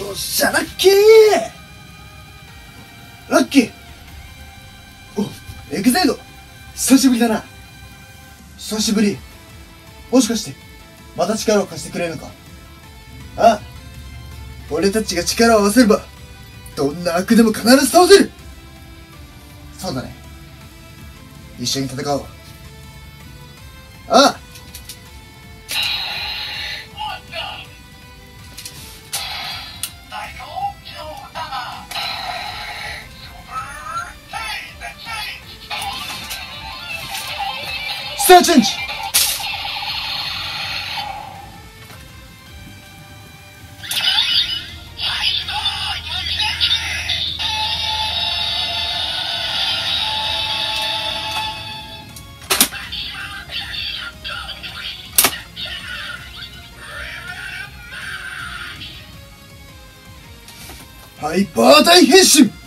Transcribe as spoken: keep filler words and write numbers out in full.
おっしゃ、ラッキーラッキーお、エグゼイド久しぶりだな。久しぶり。もしかして、また力を貸してくれるのか？ああ、俺たちが力を合わせれば、どんな悪でも必ず倒せる。そうだね。一緒に戦おう。ああ、スターチェンジ。ハイパー大変身。